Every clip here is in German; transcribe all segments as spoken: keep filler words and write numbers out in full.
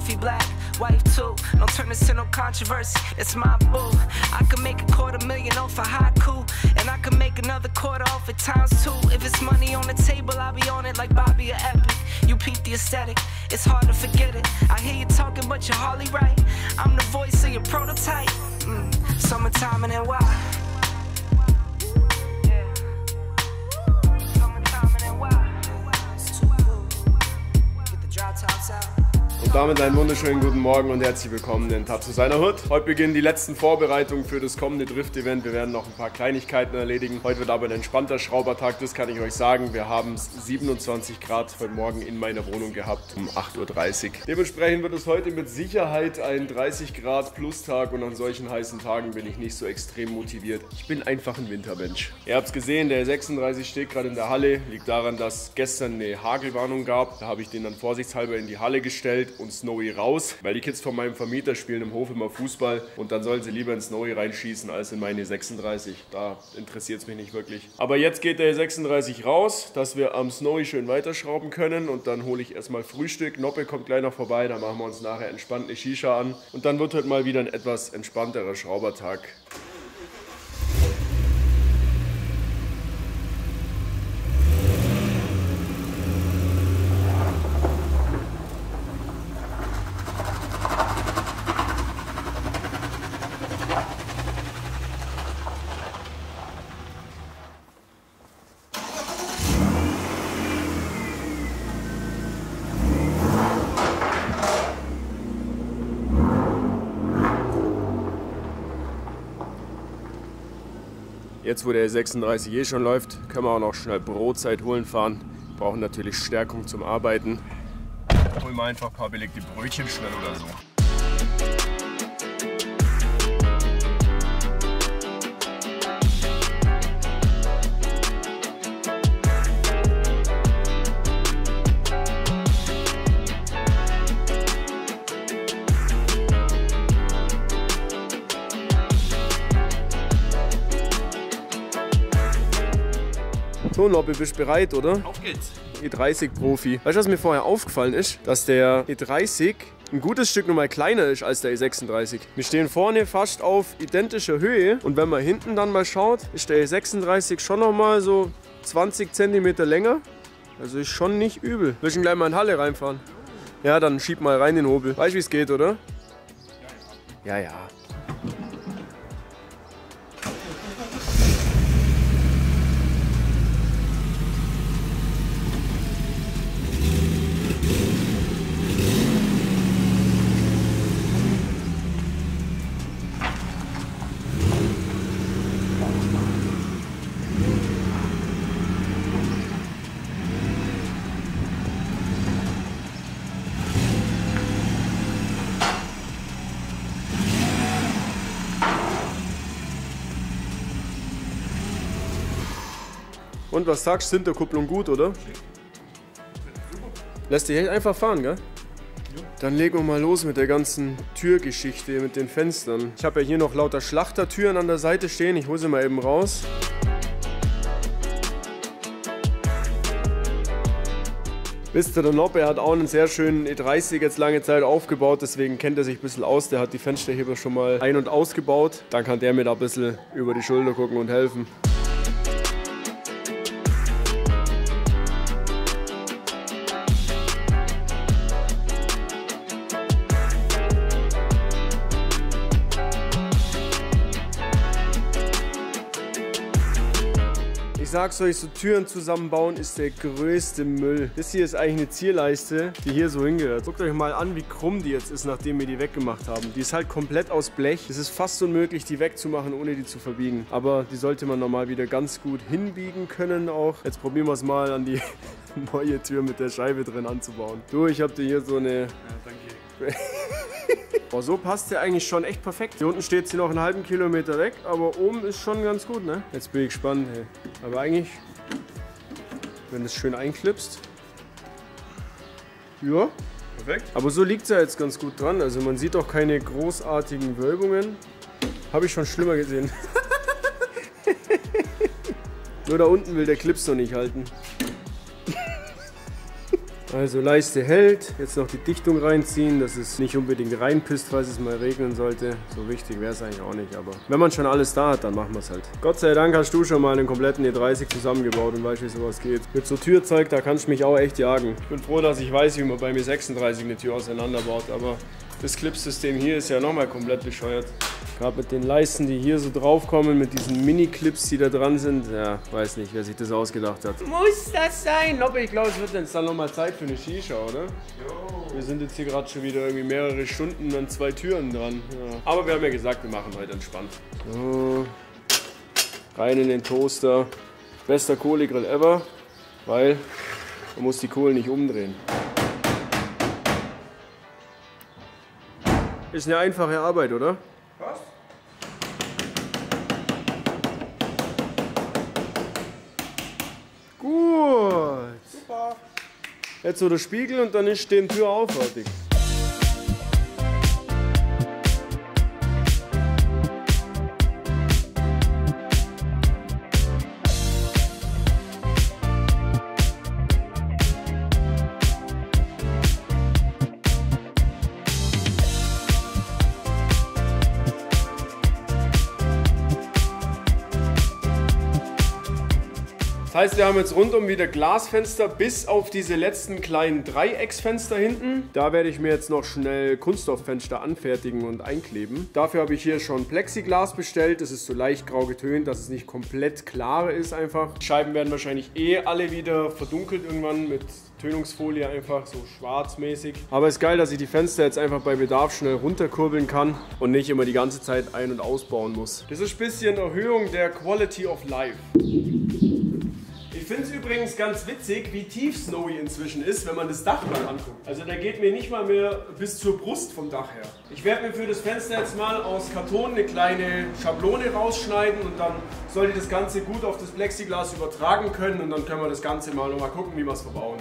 coffee black, wife too. Don't turn this to no controversy, it's my boo. I can make a quarter million off a haiku, and I can make another quarter off at times two. If it's money on the table, I'll be on it like Bobby or Epic. You peep the aesthetic, it's hard to forget it. I hear you talking, but you're hardly right. I'm the voice of your prototype. Mm. Summertime in N Y. Yeah. Summertime in N Y. It's too cool. Get the drop tops out. Und damit einen wunderschönen guten Morgen und herzlich willkommen in Tab zu seiner Hood. Heute beginnen die letzten Vorbereitungen für das kommende Drift-Event. Wir werden noch ein paar Kleinigkeiten erledigen. Heute wird aber ein entspannter Schraubertag, das kann ich euch sagen. Wir haben siebenundzwanzig Grad heute Morgen in meiner Wohnung gehabt um acht Uhr dreißig. Dementsprechend wird es heute mit Sicherheit ein dreißig Grad Plus Tag und an solchen heißen Tagen bin ich nicht so extrem motiviert. Ich bin einfach ein Wintermensch. Ihr habt es gesehen, der sechsunddreißig steht gerade in der Halle. Liegt daran, dass gestern eine Hagelwarnung gab. Da habe ich den dann vorsichtshalber in die Halle gestellt und Snowy raus, weil die Kids von meinem Vermieter spielen im Hof immer Fußball und dann sollen sie lieber in Snowy reinschießen als in meine sechsunddreißig. Da interessiert es mich nicht wirklich. Aber jetzt geht der sechsunddreißig raus, dass wir am Snowy schön weiterschrauben können und dann hole ich erstmal Frühstück. Noppe kommt gleich noch vorbei, da machen wir uns nachher entspannt eine Shisha an und dann wird heute mal wieder ein etwas entspannterer Schraubertag. Jetzt, wo der sechsunddreißig eh schon läuft, können wir auch noch schnell Brotzeit holen fahren. Wir brauchen natürlich Stärkung zum Arbeiten. Holen wir einfach ein paar belegte Brötchen schnell oder so. So, Lobby, bist du bereit, oder? Auf geht's. E dreißig Profi. Weißt du, was mir vorher aufgefallen ist? Dass der E dreißig ein gutes Stück nochmal kleiner ist als der E sechsunddreißig. Wir stehen vorne fast auf identischer Höhe und wenn man hinten dann mal schaut, ist der E sechsunddreißig schon nochmal so zwanzig Zentimeter länger. Also ist schon nicht übel. Willst du gleich mal in die Halle reinfahren? Ja, dann schieb mal rein den Hobel. Weißt du, wie es geht, oder? Ja, ja. Und was sagst du, Hinterkupplung gut, oder? Lässt dich echt einfach fahren, gell? Ja. Dann legen wir mal los mit der ganzen Türgeschichte, mit den Fenstern. Ich habe ja hier noch lauter Schlachtertüren an der Seite stehen, ich hole sie mal eben raus. Wisst ihr, der Noppe, er hat auch einen sehr schönen E dreißig jetzt lange Zeit aufgebaut, deswegen kennt er sich ein bisschen aus. Der hat die Fensterheber schon mal ein- und ausgebaut. Dann kann der mir da ein bisschen über die Schulter gucken und helfen. Ich sag's euch, so Türen zusammenbauen ist der größte Müll. Das hier ist eigentlich eine Zierleiste, die hier so hingehört. Guckt euch mal an, wie krumm die jetzt ist, nachdem wir die weggemacht haben. Die ist halt komplett aus Blech. Es ist fast unmöglich, die wegzumachen, ohne die zu verbiegen. Aber die sollte man normal wieder ganz gut hinbiegen können auch. Jetzt probieren wir es mal an die neue Tür mit der Scheibe drin anzubauen. Du, ich hab dir hier so eine... Ja, danke. Oh, so passt der eigentlich schon echt perfekt. Hier unten steht sie noch einen halben Kilometer weg, aber oben ist schon ganz gut, ne? Jetzt bin ich gespannt, hey. Aber eigentlich, wenn es schön einklipst, ja, perfekt. Aber so liegt es ja jetzt ganz gut dran. Also man sieht auch keine großartigen Wölbungen. Habe ich schon schlimmer gesehen. Nur da unten will der Clips noch nicht halten. Also Leiste hält, jetzt noch die Dichtung reinziehen, dass es nicht unbedingt reinpisst, falls es mal regnen sollte. So wichtig wäre es eigentlich auch nicht, aber wenn man schon alles da hat, dann machen wir es halt. Gott sei Dank hast du schon mal einen kompletten E dreißig zusammengebaut und weißt, wie sowas geht. Mit so Türzeug, da kannst du mich auch echt jagen. Ich bin froh, dass ich weiß, wie man bei mir sechsunddreißig eine Tür auseinanderbaut, aber das Clipsystem hier ist ja nochmal komplett bescheuert. Gerade mit den Leisten, die hier so draufkommen, mit diesen Mini-Clips, die da dran sind. Ja, weiß nicht, wer sich das ausgedacht hat. Muss das sein? Aber ich glaube, es wird jetzt dann nochmal Zeit für eine Shisha, oder? Jo. Wir sind jetzt hier gerade schon wieder irgendwie mehrere Stunden an zwei Türen dran. Ja. Aber wir haben ja gesagt, wir machen heute entspannt. So. Rein in den Toaster. Bester Kohlegrill ever, weil man muss die Kohlen nicht umdrehen. Ist eine einfache Arbeit, oder? Was? Gut. Super. Jetzt so der Spiegel und dann ist stehen Tür auf, fertig. Das heißt, wir haben jetzt rundum wieder Glasfenster bis auf diese letzten kleinen Dreiecksfenster hinten. Da werde ich mir jetzt noch schnell Kunststofffenster anfertigen und einkleben. Dafür habe ich hier schon Plexiglas bestellt. Das ist so leicht grau getönt, dass es nicht komplett klar ist einfach. Die Scheiben werden wahrscheinlich eh alle wieder verdunkelt irgendwann mit Tönungsfolie, einfach so schwarzmäßig. Aber es ist geil, dass ich die Fenster jetzt einfach bei Bedarf schnell runterkurbeln kann und nicht immer die ganze Zeit ein- und ausbauen muss. Das ist ein bisschen Erhöhung der Quality of Life. Ich finde es übrigens ganz witzig, wie tief Snowy inzwischen ist, wenn man das Dach mal anguckt. Also der geht mir nicht mal mehr bis zur Brust vom Dach her. Ich werde mir für das Fenster jetzt mal aus Karton eine kleine Schablone rausschneiden und dann sollte das Ganze gut auf das Plexiglas übertragen können und dann können wir das Ganze mal nochmal gucken, wie wir es verbauen.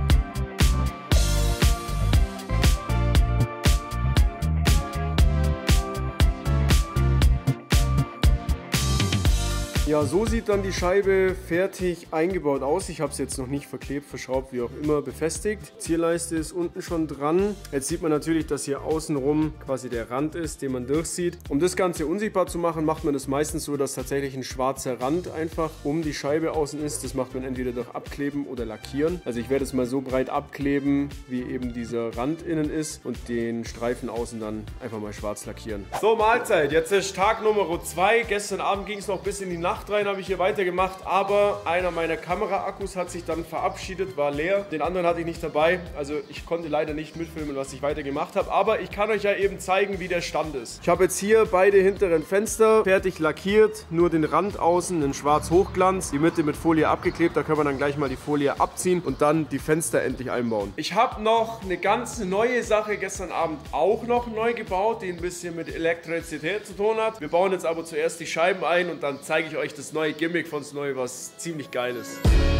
Ja, so sieht dann die Scheibe fertig eingebaut aus. Ich habe es jetzt noch nicht verklebt, verschraubt, wie auch immer, befestigt. Zierleiste ist unten schon dran. Jetzt sieht man natürlich, dass hier außenrum quasi der Rand ist, den man durchsieht. Um das Ganze unsichtbar zu machen, macht man das meistens so, dass tatsächlich ein schwarzer Rand einfach um die Scheibe außen ist. Das macht man entweder durch Abkleben oder Lackieren. Also ich werde es mal so breit abkleben, wie eben dieser Rand innen ist und den Streifen außen dann einfach mal schwarz lackieren. So, Mahlzeit. Jetzt ist Tag Nummer zwei. Gestern Abend ging es noch bis in die Nacht rein, habe ich hier weitergemacht, aber einer meiner Kameraakkus hat sich dann verabschiedet, war leer. Den anderen hatte ich nicht dabei, also ich konnte leider nicht mitfilmen, was ich weiter gemacht habe, aber ich kann euch ja eben zeigen, wie der Stand ist. Ich habe jetzt hier beide hinteren Fenster fertig lackiert, nur den Rand außen in schwarz Hochglanz, die Mitte mit Folie abgeklebt, da können wir dann gleich mal die Folie abziehen und dann die Fenster endlich einbauen. Ich habe noch eine ganz neue Sache gestern Abend auch noch neu gebaut, die ein bisschen mit Elektrizität zu tun hat. Wir bauen jetzt aber zuerst die Scheiben ein und dann zeige ich euch das neue Gimmick von Snowy, was ziemlich geil ist.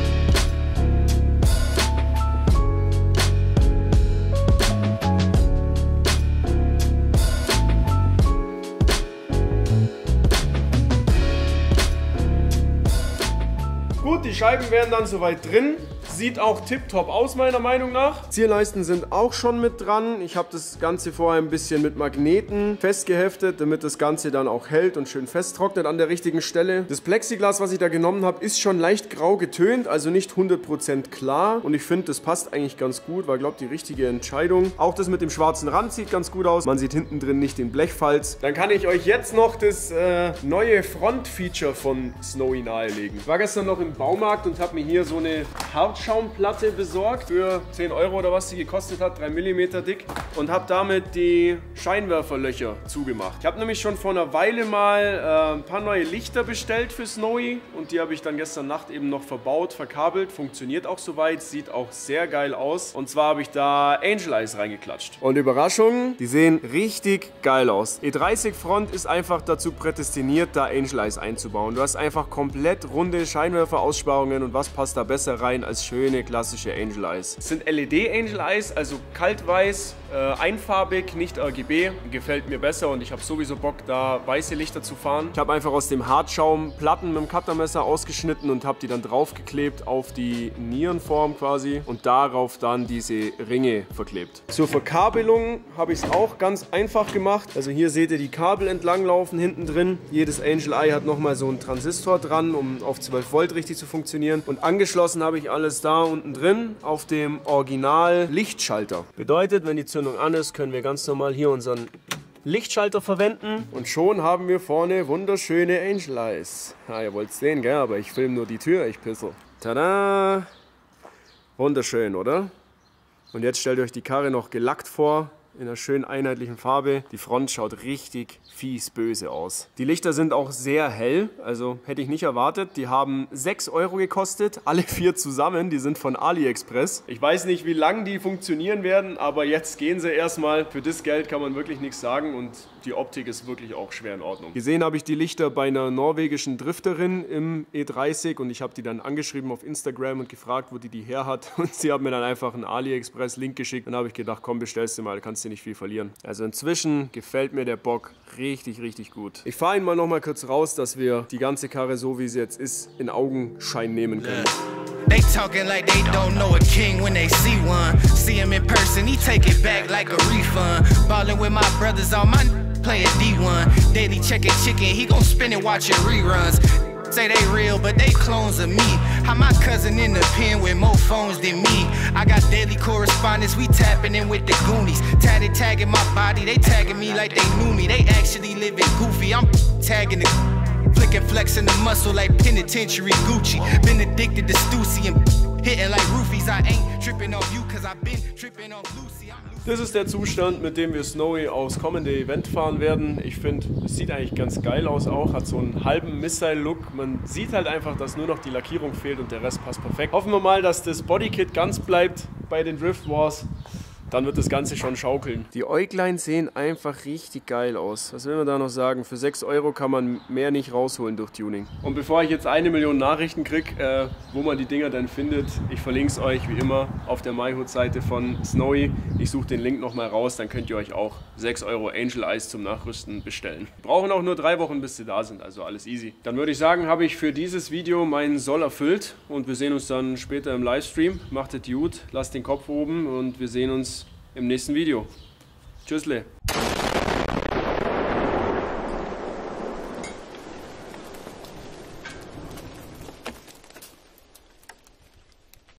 Gut, die Scheiben wären dann soweit drin. Sieht auch tipptopp aus, meiner Meinung nach. Zierleisten sind auch schon mit dran. Ich habe das Ganze vorher ein bisschen mit Magneten festgeheftet, damit das Ganze dann auch hält und schön fest trocknet an der richtigen Stelle. Das Plexiglas, was ich da genommen habe, ist schon leicht grau getönt, also nicht hundert Prozent klar. Und ich finde, das passt eigentlich ganz gut, war, glaube ich, die richtige Entscheidung. Auch das mit dem schwarzen Rand sieht ganz gut aus. Man sieht hinten drin nicht den Blechfalz. Dann kann ich euch jetzt noch das äh, neue Front-Feature von Snowy nahelegen. Ich war gestern noch im Baumarkt und habe mir hier so eine Hartschaumplatte besorgt für zehn Euro oder was sie gekostet hat, drei Millimeter dick, und habe damit die Scheinwerferlöcher zugemacht. Ich habe nämlich schon vor einer Weile mal äh, ein paar neue Lichter bestellt für Snowy und die habe ich dann gestern Nacht eben noch verbaut, verkabelt. Funktioniert auch soweit, sieht auch sehr geil aus. Und zwar habe ich da Angel Eyes reingeklatscht. Und Überraschung, die sehen richtig geil aus. E dreißig Front ist einfach dazu prädestiniert, da Angel Eyes einzubauen. Du hast einfach komplett runde Scheinwerferaussparungen und was passt da besser rein als schöne klassische Angel Eyes. Es sind L E D Angel Eyes, also kaltweiß, Äh, einfarbig, nicht R G B, gefällt mir besser und ich habe sowieso Bock, da weiße Lichter zu fahren. Ich habe einfach aus dem Hartschaum Platten mit dem Cuttermesser ausgeschnitten und habe die dann draufgeklebt auf die Nierenform quasi und darauf dann diese Ringe verklebt. Zur Verkabelung habe ich es auch ganz einfach gemacht. Also hier seht ihr die Kabel entlang laufen hinten drin. Jedes Angel Eye hat nochmal so einen Transistor dran, um auf zwölf Volt richtig zu funktionieren. Und angeschlossen habe ich alles da unten drin auf dem Original Lichtschalter. Bedeutet, wenn die Zündung an ist, können wir ganz normal hier unseren Lichtschalter verwenden. Und schon haben wir vorne wunderschöne Angel Eyes. Ja, ihr wollt es sehen, gell? Aber ich filme nur die Tür, ich pissel. Tada! Wunderschön, oder? Und jetzt stellt euch die Karre noch gelackt vor. In einer schönen einheitlichen Farbe. Die Front schaut richtig fies böse aus. Die Lichter sind auch sehr hell, also hätte ich nicht erwartet. Die haben sechs Euro gekostet, alle vier zusammen. Die sind von AliExpress. Ich weiß nicht, wie lange die funktionieren werden, aber jetzt gehen sie erstmal. Für das Geld kann man wirklich nichts sagen und die Optik ist wirklich auch schwer in Ordnung. Gesehen habe ich die Lichter bei einer norwegischen Drifterin im E dreißig und ich habe die dann angeschrieben auf Instagram und gefragt, wo die die her hat. Und sie hat mir dann einfach einen AliExpress-Link geschickt. Dann habe ich gedacht, komm, bestellst du mal, kannst du nicht viel verlieren. Also inzwischen gefällt mir der Bock richtig, richtig gut. Ich fahre ihn mal noch mal kurz raus, dass wir die ganze Karre, so wie sie jetzt ist, in Augenschein nehmen können. They talking like they don't know a king when they see one. See him in person, he take it back like a refund. Ballin' with my brothers on my playing D one. Daily checking chicken, he gon' spin it watching reruns. Say they real, but they clones of me. How my cousin in the pen with more phones than me. I got daily correspondence, we tapping in with the Goonies. Tatted tagging my body, they tagging me like they knew me. They actually living goofy, I'm tagging the flicking flexing the muscle like penitentiary Gucci. Been addicted to Stussy and hitting like roofies. I ain't tripping off you cause I've been tripping off Lucy. Das ist der Zustand, mit dem wir Snowy aufs kommende Event fahren werden. Ich finde, es sieht eigentlich ganz geil aus auch, hat so einen halben Missile-Look. Man sieht halt einfach, dass nur noch die Lackierung fehlt und der Rest passt perfekt. Hoffen wir mal, dass das Bodykit ganz bleibt bei den Drift Wars. Dann wird das Ganze schon schaukeln. Die Äuglein sehen einfach richtig geil aus. Was will man da noch sagen? Für sechs Euro kann man mehr nicht rausholen durch Tuning. Und bevor ich jetzt eine Million Nachrichten kriege, äh, wo man die Dinger denn findet, ich verlinke es euch wie immer auf der MyHood-Seite von Snowy. Ich suche den Link nochmal raus, dann könnt ihr euch auch sechs Euro Angel Eyes zum Nachrüsten bestellen. Wir brauchen auch nur drei Wochen, bis sie da sind, also alles easy. Dann würde ich sagen, habe ich für dieses Video meinen Soll erfüllt und wir sehen uns dann später im Livestream. Macht es gut, lasst den Kopf oben und wir sehen uns im nächsten Video. Tschüssle.